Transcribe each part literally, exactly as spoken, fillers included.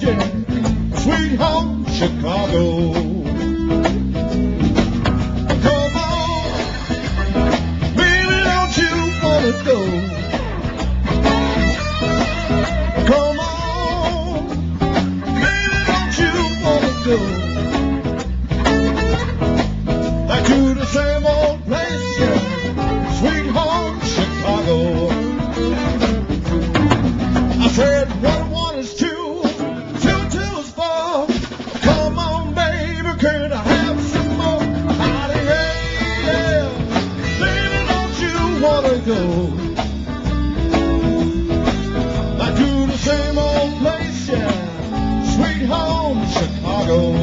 yeah. Sweet home Chicago. Come on, baby, don't you wanna go? Come on, baby, don't you wanna go back to the same old place, yeah. Sweet home Chicago. I said one and one is two, two two is four. Come on, baby, can I have some more? Howdy, hey, yeah. Baby, don't you wanna go back to the same old place, yeah. Sweet home Chicago.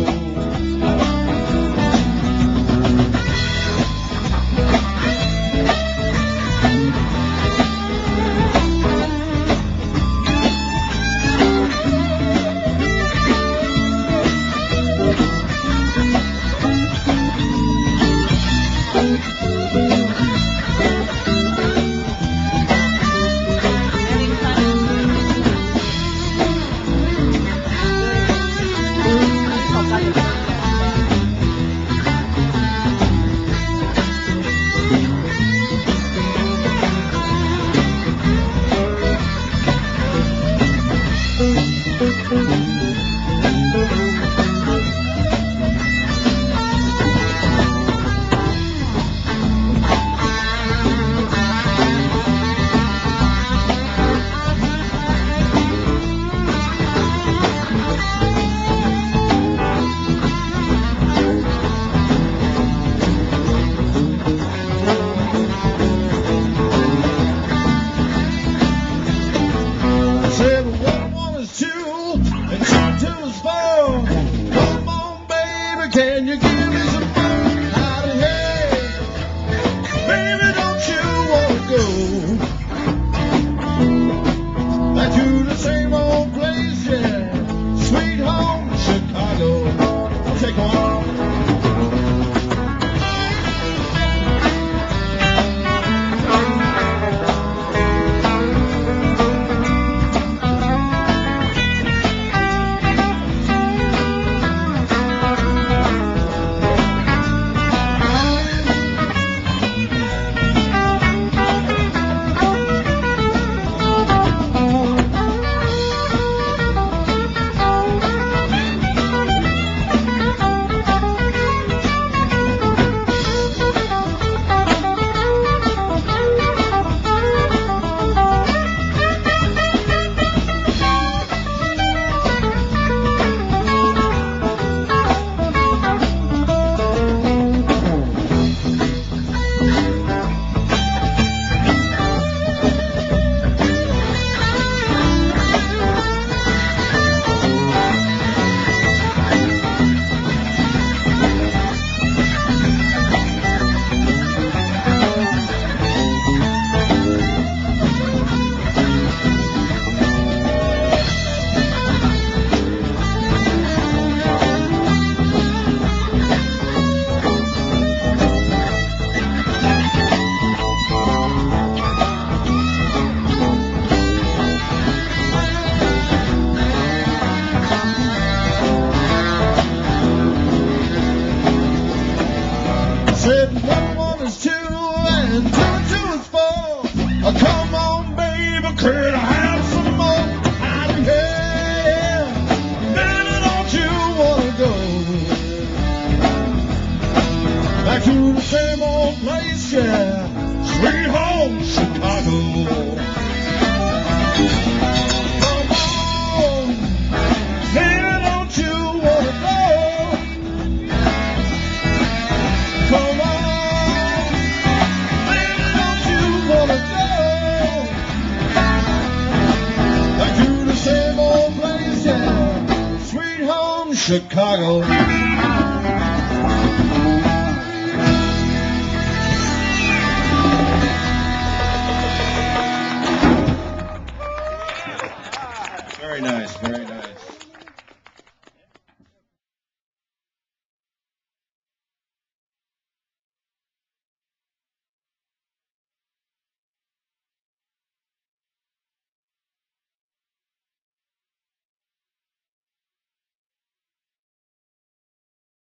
Can you give me some fun? Howdy, hey. Baby, don't you wanna go back to the same old place, yeah. Sweet home Chicago. I'll take one. Said one one is two and two two is four. Oh, come on, baby, can I have some more? Howdy, hey, baby, don't you wanna go back to the same old place, yeah. Sweet home Chicago. Come on, baby, don't you wanna go? Come on, baby, don't you wanna go back to the same old place, yeah. Sweet home Chicago.